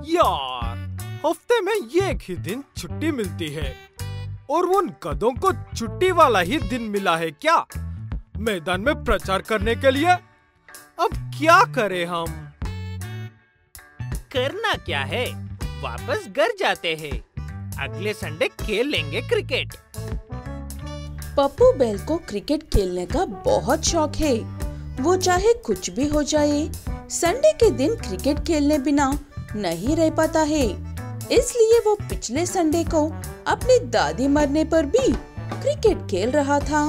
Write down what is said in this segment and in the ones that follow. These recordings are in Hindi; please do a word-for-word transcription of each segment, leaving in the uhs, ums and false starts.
यार, हफ्ते में ये एक ही दिन छुट्टी मिलती है और उन गधों को छुट्टी वाला ही दिन मिला है क्या मैदान में प्रचार करने के लिए। अब क्या करें हम? करना क्या है, वापस घर जाते हैं। अगले संडे खेल लेंगे क्रिकेट। पप्पू बेल को क्रिकेट खेलने का बहुत शौक है। वो चाहे कुछ भी हो जाए, संडे के दिन क्रिकेट खेलने बिना नहीं रह पाता है। इसलिए वो पिछले संडे को अपनी दादी मरने पर भी क्रिकेट खेल रहा था।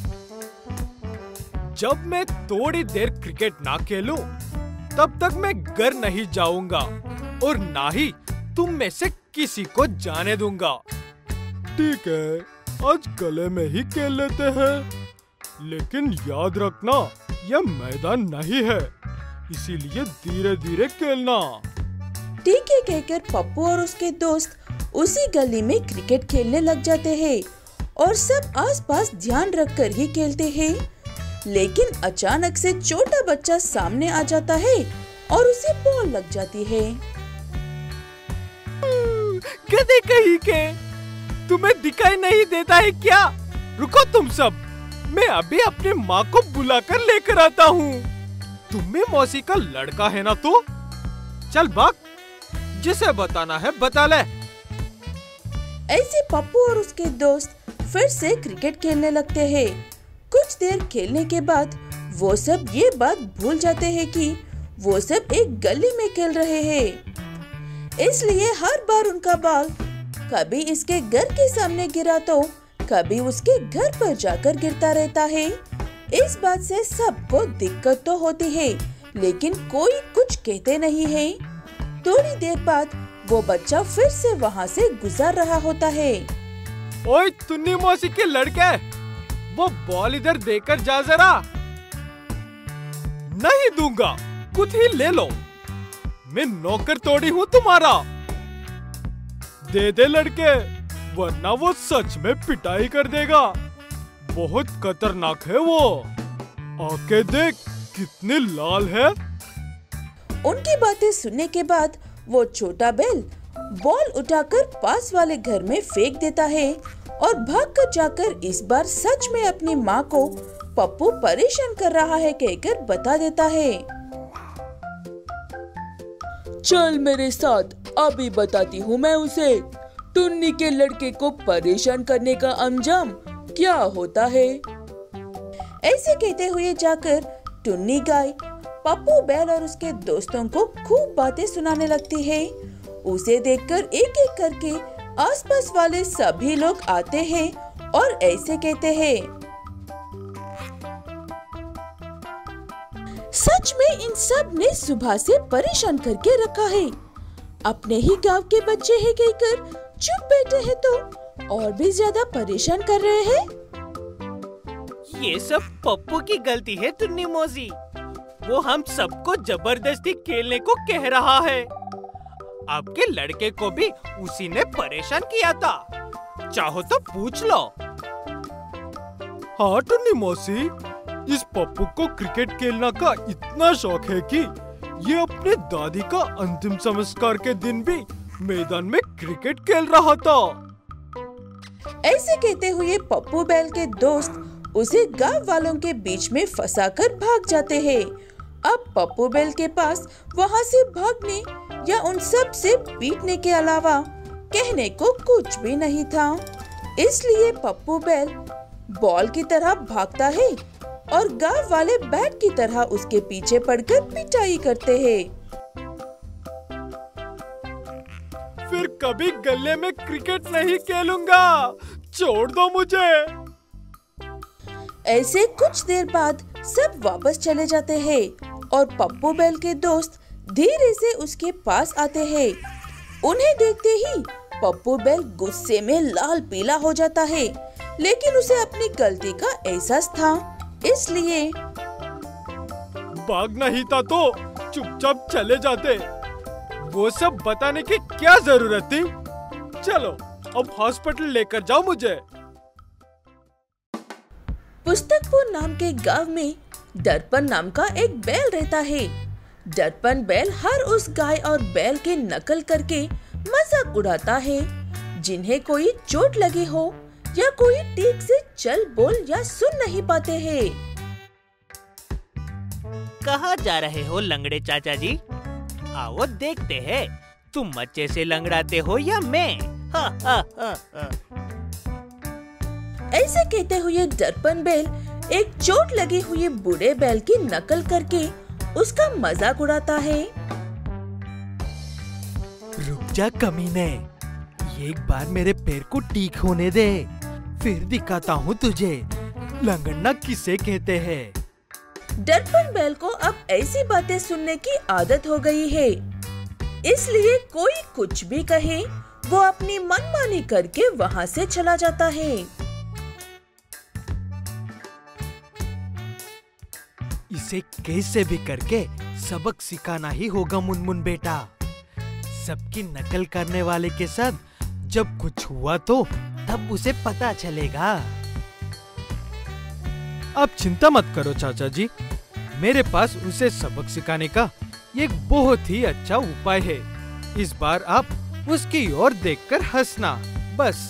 जब मैं थोड़ी देर क्रिकेट ना खेलूं, तब तक मैं घर नहीं जाऊंगा और ना ही तुम में से किसी को जाने दूंगा। ठीक है, आज गले में ही खेल लेते हैं, लेकिन याद रखना यह मैदान नहीं है, इसीलिए धीरे धीरे खेलना। ठीक है कहकर पप्पू और उसके दोस्त उसी गली में क्रिकेट खेलने लग जाते हैं और सब आसपास ध्यान रखकर ही खेलते हैं। लेकिन अचानक से छोटा बच्चा सामने आ जाता है और उसे बॉल लग जाती है। गधे कहीं के, तुम्हें दिखाई नहीं देता है क्या? रुको तुम सब, मैं अभी अपनी माँ को बुलाकर लेकर आता हूँ। तुम्हें मौसी का लड़का है ना तू? चल भाग, जिसे बताना है बता ले। ऐसे पप्पू और उसके दोस्त फिर से क्रिकेट खेलने लगते हैं। कुछ देर खेलने के बाद वो सब ये बात भूल जाते हैं कि वो सब एक गली में खेल रहे हैं। इसलिए हर बार उनका बॉल कभी इसके घर के सामने गिरा तो कभी उसके घर पर जाकर गिरता रहता है। इस बात से सबको दिक्कत तो होती है, लेकिन कोई कुछ कहते नहीं है। थोड़ी देर बाद वो बच्चा फिर से वहाँ से गुजर रहा होता है। ओए तुन्नी मौसी के लड़के, वो बॉल इधर देकर जा जरा। नहीं दूंगा, खुद ही ले लो, मैं नौकर तोड़ी हूँ तुम्हारा। दे दे लड़के, वरना वो सच में पिटाई कर देगा। बहुत खतरनाक है वो, आके देख कितनी लाल है। उनकी बातें सुनने के बाद वो छोटा बेल बॉल उठाकर पास वाले घर में फेंक देता है और भागकर जाकर इस बार सच में अपनी माँ को पप्पू परेशान कर रहा है कहकर बता देता है। चल मेरे साथ, अभी बताती हूँ मैं उसे, टुन्नी के लड़के को परेशान करने का अंजाम क्या होता है। ऐसे कहते हुए जाकर टुन्नी गाय पप्पू बेल और उसके दोस्तों को खूब बातें सुनाने लगती है। उसे देखकर एक एक करके आसपास वाले सभी लोग आते हैं और ऐसे कहते हैं, सच में इन सब ने सुबह से परेशान करके रखा है। अपने ही गांव के बच्चे हैं कहकर चुप बैठे हैं तो और भी ज्यादा परेशान कर रहे हैं। ये सब पप्पू की गलती है टुन्नी मौसी, वो हम सबको जबरदस्ती खेलने को कह रहा है। आपके लड़के को भी उसी ने परेशान किया था, चाहो तो पूछ लो। हाँ टुन्नी मौसी, इस पप्पू को क्रिकेट खेलने का इतना शौक है कि ये अपने दादी का अंतिम संस्कार के दिन भी मैदान में क्रिकेट खेल रहा था। ऐसे कहते हुए पप्पू बेल के दोस्त उसे गांव वालों के बीच में फंसाकर भाग जाते हैं। अब पप्पू बेल के पास वहाँ से भागने या उन सब से पीटने के अलावा कहने को कुछ भी नहीं था। इसलिए पप्पू बेल बॉल की तरह भागता है और गांव वाले बैट की तरह उसके पीछे पड़कर पिटाई करते हैं। फिर कभी गले में क्रिकेट नहीं खेलूंगा, छोड़ दो मुझे। ऐसे कुछ देर बाद सब वापस चले जाते हैं और पप्पू बेल के दोस्त धीरे से उसके पास आते हैं। उन्हें देखते ही पप्पू बेल गुस्से में लाल पीला हो जाता है, लेकिन उसे अपनी गलती का एहसास था, इसलिए भागना ही था तो चुपचाप चले जाते, वो सब बताने की क्या जरूरत थी। चलो अब हॉस्पिटल लेकर जाओ मुझे। पुस्तकपुर नाम के गांव में दर्पण नाम का एक बैल रहता है। दर्पण बैल हर उस गाय और बैल की नकल करके मजाक उड़ाता है जिन्हें कोई चोट लगी हो या कोई ठीक से चल बोल या सुन नहीं पाते हैं। कहाँ जा रहे हो लंगड़े चाचा जी? आओ देखते हैं तुम अच्छे से लंगड़ाते हो या मैं। हा, हा, हा, हा। ऐसे कहते हुए दर्पण बैल एक चोट लगी हुई बूढ़े बैल की नकल करके उसका मजाक उड़ाता है। रुक जा कमीने, एक बार मेरे पैर को ठीक होने दे, फिर दिखाता हूँ तुझे लंगड़ना किसे कहते हैं। दर्पण बैल को अब ऐसी बातें सुनने की आदत हो गई है, इसलिए कोई कुछ भी कहे वो अपनी मनमानी करके वहाँ से चला जाता है। इसे कैसे भी करके सबक सिखाना ही होगा मुनमुन बेटा। सबकी नकल करने वाले के साथ जब कुछ हुआ तो तब उसे पता चलेगा। आप चिंता मत करो चाचा जी, मेरे पास उसे सबक सिखाने का एक बहुत ही अच्छा उपाय है। इस बार आप उसकी ओर देखकर हंसना बस।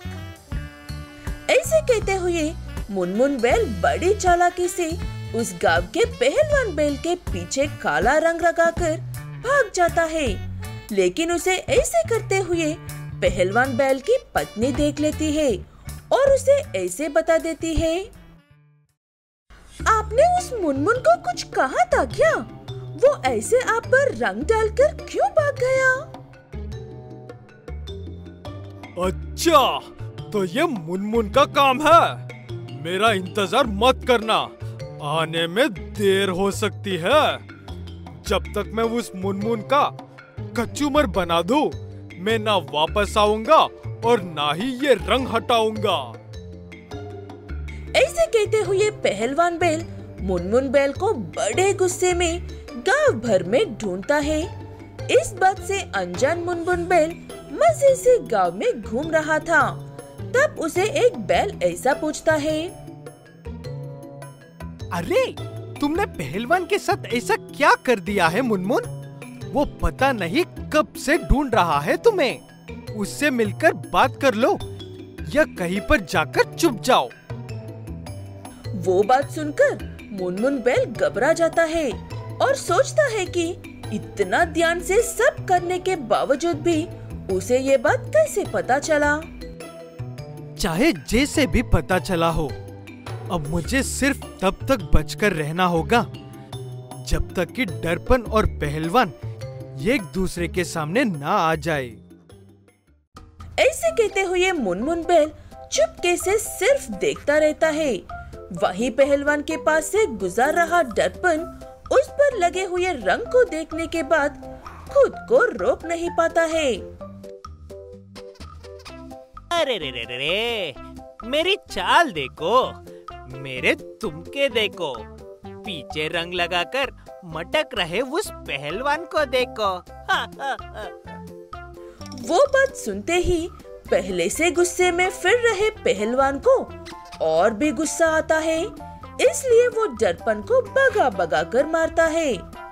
ऐसे कहते हुए मुनमुन बैल बड़ी चालाकी से उस गांव के पहलवान बैल के पीछे काला रंग लगाकर भाग जाता है, लेकिन उसे ऐसे करते हुए पहलवान बैल की पत्नी देख लेती है और उसे ऐसे बता देती है, आपने उस मुनमुन को कुछ कहा था क्या? वो ऐसे आप पर रंग डालकर क्यों भाग गया? अच्छा, तो ये मुनमुन का काम है। मेरा इंतजार मत करना, आने में देर हो सकती है। जब तक मैं उस मुनमुन का कचूमर बना दूं, मैं ना वापस आऊंगा और ना ही ये रंग हटाऊंगा। ऐसे कहते हुए पहलवान बैल मुनमुन बैल को बड़े गुस्से में गांव भर में ढूंढता है। इस बात से अनजान मुनमुन बैल मजे से गांव में घूम रहा था। तब उसे एक बैल ऐसा पूछता है, अरे तुमने पहलवान के साथ ऐसा क्या कर दिया है मुनमुन? वो पता नहीं कब से ढूंढ रहा है तुम्हें। उससे मिलकर बात कर लो या कहीं पर जाकर छुप जाओ। वो बात सुनकर मुनमुन बैल घबरा जाता है और सोचता है कि इतना ध्यान से सब करने के बावजूद भी उसे ये बात कैसे पता चला। चाहे जैसे भी पता चला हो, अब मुझे सिर्फ तब तक बचकर रहना होगा जब तक कि दर्पण और पहलवान एक दूसरे के सामने ना आ जाए। ऐसे कहते हुए मुनमुन बैल चुपके से सिर्फ देखता रहता है। वहीं पहलवान के पास से गुजर रहा दर्पण उस पर लगे हुए रंग को देखने के बाद खुद को रोक नहीं पाता है। अरे रे रे रे रे, मेरी चाल देखो, मेरे तुमके देखो, पीछे रंग लगाकर मटक रहे उस पहलवान को देखो। हा, हा, हा। वो बात सुनते ही पहले से गुस्से में फिर रहे पहलवान को और भी गुस्सा आता है, इसलिए वो दर्पण को भगा भगा कर मारता है।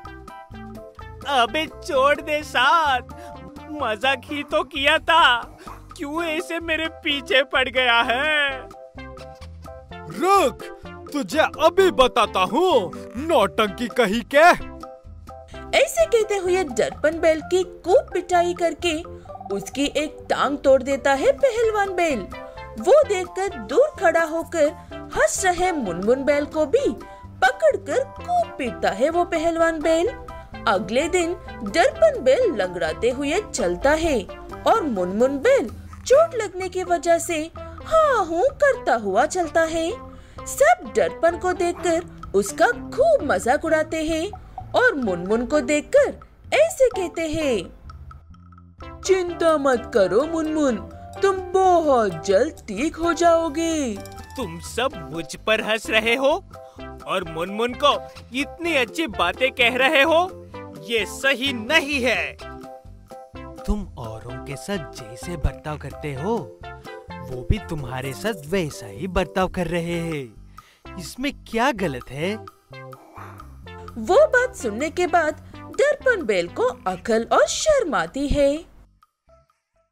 अबे छोड़ दे साथ, मजाक ही तो किया था, क्यों ऐसे मेरे पीछे पड़ गया है? रुक, तुझे अभी बताता हूँ, नौटंकी कहीं के। ऐसे कहते हुए दर्पण बैल की कूट पिटाई करके उसकी एक टांग तोड़ देता है पहलवान बैल। वो देखकर दूर खड़ा होकर हंस रहे मुनमुन बैल को भी पकड़कर खूब पीटता है वो पहलवान बैल। अगले दिन दर्पण बैल लंगड़ाते हुए चलता है और मुनमुन बैल चोट लगने की वजह से हाँ हूँ करता हुआ चलता है। सब दर्पण को देखकर उसका खूब मजाक उड़ाते हैं और मुनमुन को देखकर ऐसे कहते हैं, चिंता मत करो मुनमुन, तुम बहुत जल्द ठीक हो जाओगे। तुम सब मुझ पर हंस रहे हो और मुनमुन को इतनी अच्छी बातें कह रहे हो, ये सही नहीं है। तुम औरों के साथ जैसे बर्ताव करते हो, वो भी तुम्हारे साथ वैसा ही बर्ताव कर रहे हैं। इसमें क्या गलत है? वो बात सुनने के बाद दर्पण बैल को अकल और शर्म आती है।